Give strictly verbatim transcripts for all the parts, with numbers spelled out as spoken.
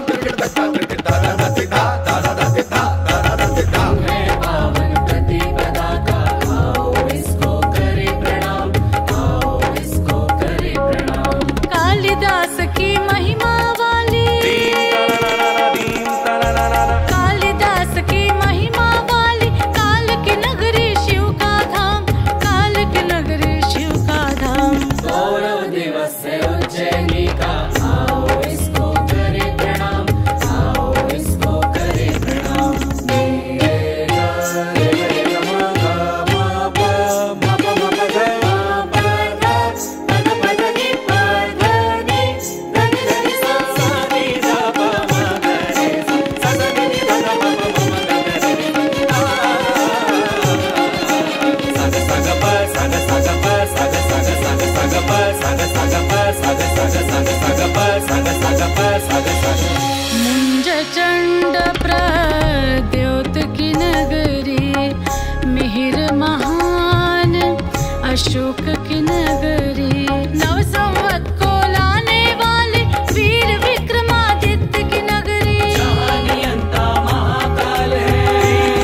मुंजचंड प्रद्योत की नगरी, मिहिर महान अशोक की नगरी, नव संवत को लाने वाले वीर विक्रमादित्य की नगरी, जहाँ नियंता महाकाल है,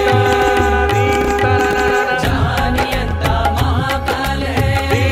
जहाँ नियंता महाकाल है।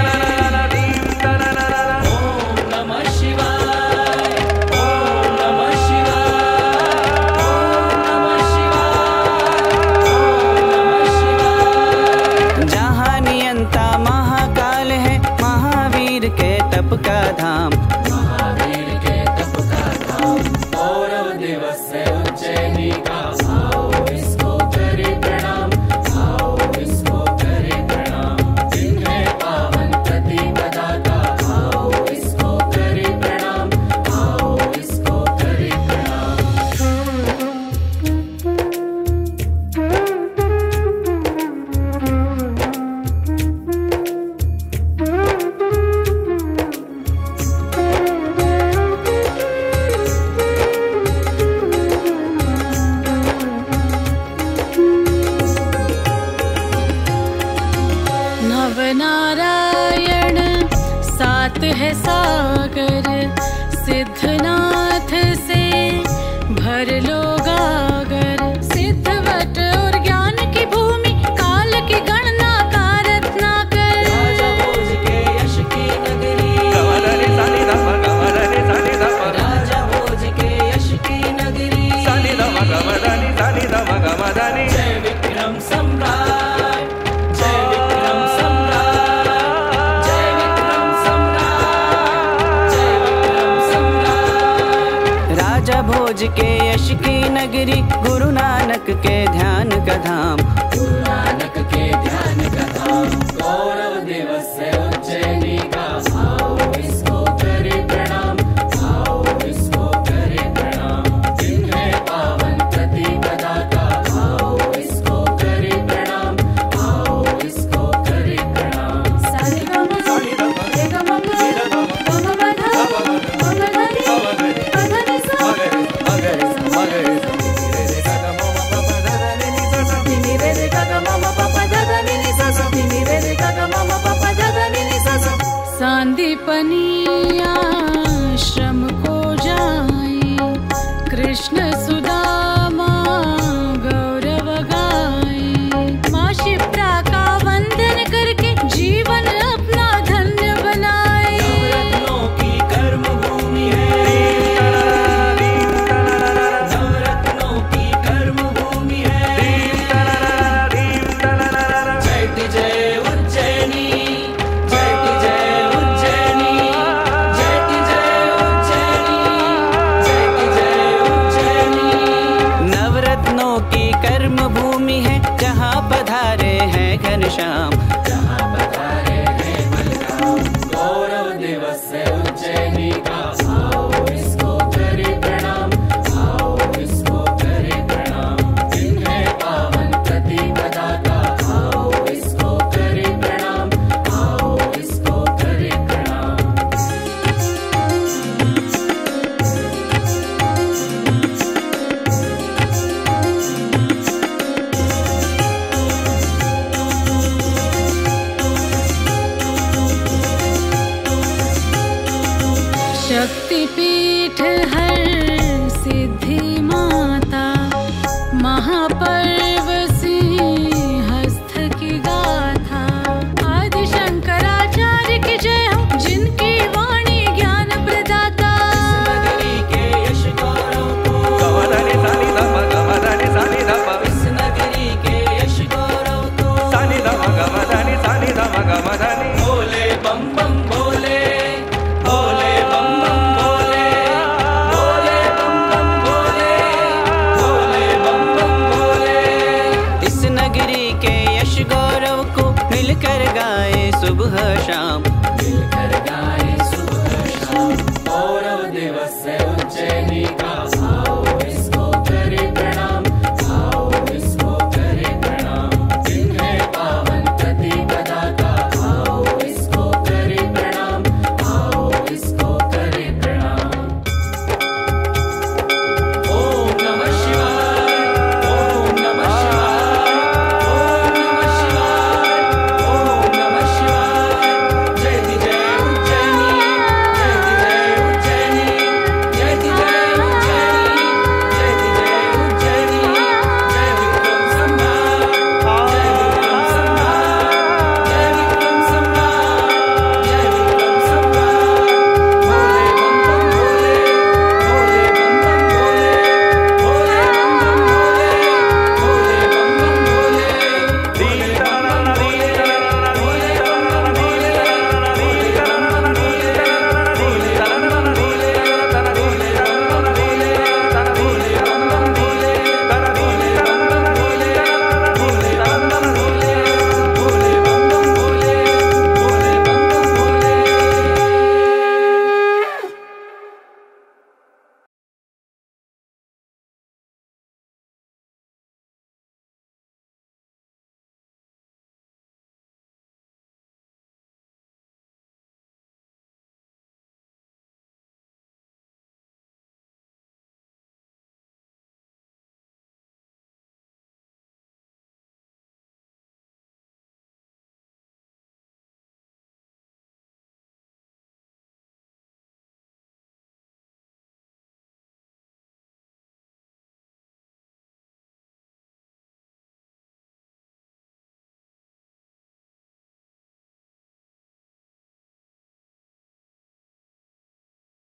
ओम नमः शिवाय, ओम नमः शिवाय, ओम नमः शिवाय, ओम नमः शिवाय। जहाँ नियंता महाकाल है, महावीर के तप का धाम, महावीर के तप का धाम, गौरव दिवस है उज्जैनी का, आओ इसको करे प्रणाम, आओ इसको करे प्रणाम। दिन है पावन प्रतिपदा का, आओ इसको करे प्रणाम, आओ इसको करे प्रणाम। नवनारायण सात है सागर, सिद्धनाथ से भर लो गागर, सिद्धवट और ज्ञान की भूमि, काल की गणना का रत्नाकर, राजा भोज के यश की नगरी, राजा भोज के यश की नगरी, जय विक्रम सम्राट, जय विक्रम सम्राट, जय विक्रम सम्राट, जय विक्रम सम्राट। राजा भोज के यश की नगरी, गुरु नानक के ध्यान का धाम, गुरु नानक के ध्यान का धाम, गौरव दिवस है उज्जैनी का, आओ इसको करे प्रणाम, आओ इसको करे प्रणाम। दिन है पावन प्रतिपदा का, आओ इसको करे प्रणाम, आओ इसको करे प्रणाम। सारे गम सारे गम रे गम गम गम बधा गम धरी पधनि सा नि रे रे गा गा म म प प ध ध नि नि सा सा नि रे रे गा गा म म प प ध ध नि नि सा सा। सांदीपनी आश्रम को जाई, कृष्ण सुदामा गौरव गाई, माँ शिप्रा का वंदन करके जीवन अपना धन्य बनाए, नवरत्नों की कर्म भूमि है, नवरत्नों की कर्म भूमि है। जयति जय उज्जैनी, जयति जय उज्जैनी, जयति जय उज्जैनी, जयति जय उज्जैनी। नवरत्नों की कर्म भूमि है, जहाँ पधारे हैं घनश्याम, जहाँ पधारे हैं बलराम, गौरव दिवस है उज्जैनी का, आओ इसको करे प्रणाम, आओ इसको करे प्रणाम। दिन है पावन प्रतिपदा का, आओ इसको करे प्रणाम, आओ इसको करे प्रणाम। शक्तिपीठ हर सिद्धि